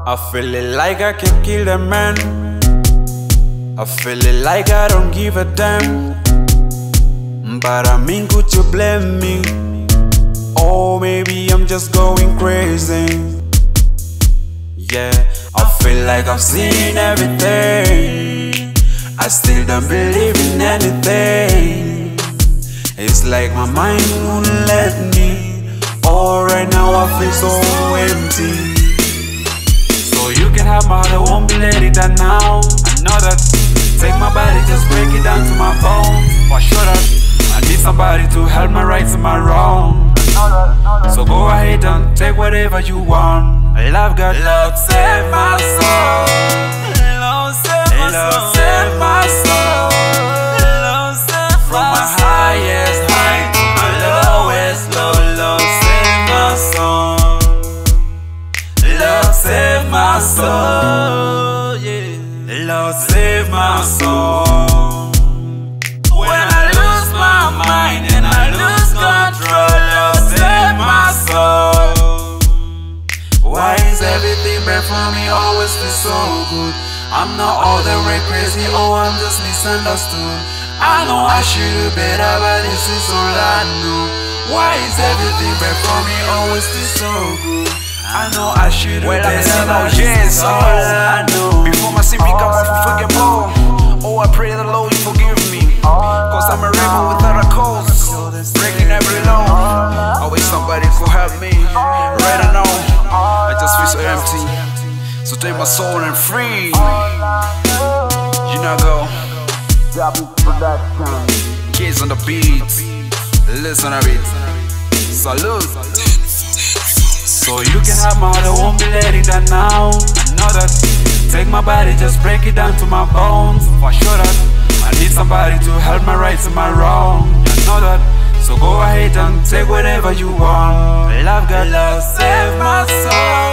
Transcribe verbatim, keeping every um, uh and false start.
I feel it like I can kill a man. I feel it like I don't give a damn. But I mean, could you blame me? Or maybe I'm just going crazy. Yeah, I feel like I've seen everything. I still don't believe in anything. It's like my mind won't let me. Oh, right now I feel so empty. So you can have my heart, I won't be letting that now. I know that. Take my body, just break it down to my bones. For sure that I need somebody to help my rights and my wrong. So go ahead and take whatever you want. Love God, Lord save my soul. Lord save my soul. Lord save my soul. Lord save from my highest height to my lowest low. Lord save my soul. Lord save my soul. Yeah. Lord save my soul. When I lose my mind and I lose control, Lord save my soul. Why is everything bad for me always feel so good? I'm not all the way crazy, oh I'm just misunderstood. I know I should do better, but this is all I know. Why is everything bad for me always feel so good? I know I should do well, better, but this yes, is all I know. Before my sin becomes unforgivable, oh I pray the Lord you forgive me. Cause I'm a rebel without a cause, breaking every law. I wish somebody could help me. Right now, I just feel so empty. So take my soul and free. You know go kids on the beat. Listen to it. Salute. So you can have my heart, I won't be letting that now. I know that. Take my body, just break it down to my bones. For sure that I need somebody to help my rights and my wrong. You know that. So go ahead and take whatever you want. Love God, Lord save my soul.